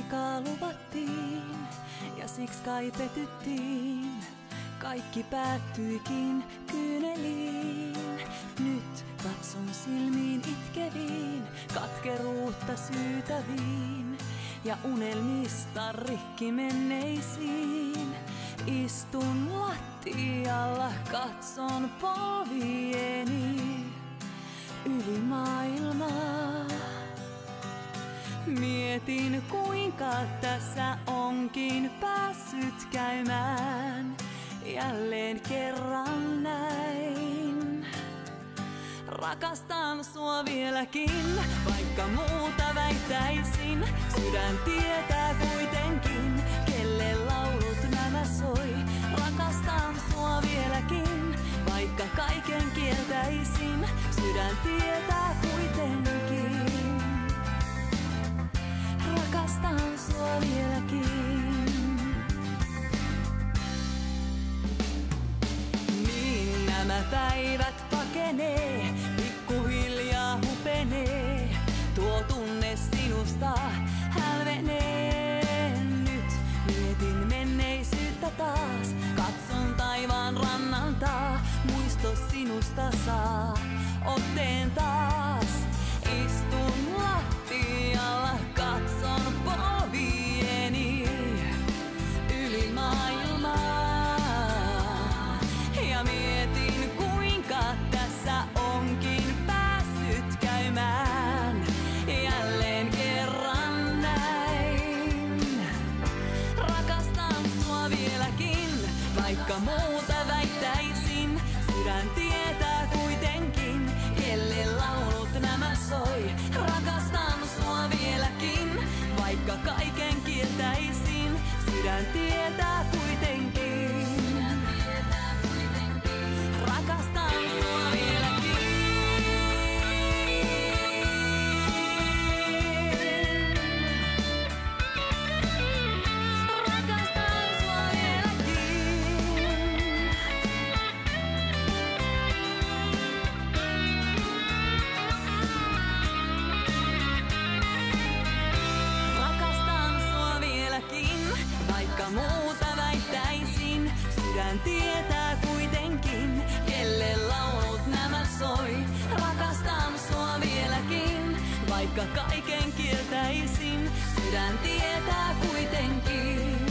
aikaa luvattiin ja siksi kai petyttiin. Kaikki päättyikin kyyneliin. Nyt katson silmiin itkeviin, katkeruutta syytäviin ja unelmista rikki menneisiin. Istun lattialla, katson polvieni yli maailmaa. Mietin kuinka tässä onkin päässyt käymään jälleen kerran näin. Rakastan sua vieläkin, vaikka muuta väittäisin. Sydän tietää kuitenkin, kelle laulut nämä soi. Rakastan sua vieläkin, vaikka kaiken kieltäisin. Sydän tietää kuitenkin. Rakastan sua vieläkin. Niin nämä päivät pakenee, pikkuhiljaa hupenee. Tuo tunne sinusta hälvenee. Nyt mietin menneisyyttä taas, katson taivaan rannalta. Muisto sinusta saa otteen taas. Istun lattialla, katson polvieni yli maailmaa. Ja mietin kuinka tässä onkin päässyt käymään jälleen kerran näin. Rakastan sua vieläkin, vaikka muuta väittäisin. Sydän tietää kuitenkin, kelle laulut nämä soi. Rakastan sua vieläkin, vaikka kaiken kieltäisin. Sydän tietää kuitenkin. Rakastan sua vieläkin. Rakastan sua vieläkin. Rakastan sua vieläkin, vaikka muuta väittäisin. Sydän tietää kuitenkin, kelle laulut nämä soi. Rakastan sua vieläkin, vaikka kaiken kieltäisin. Sydän tietää kuitenkin.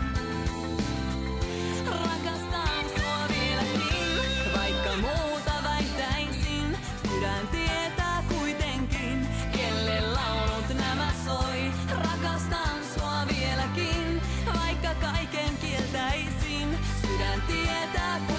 Rakastan sua vieläkin, vaikka muuta väittäisin. Sydän tietää kuitenkin, kelle laulut nämä soi. Rakastan sua vieläkin, vaikka kaiken kieltäisin. Sydän tietää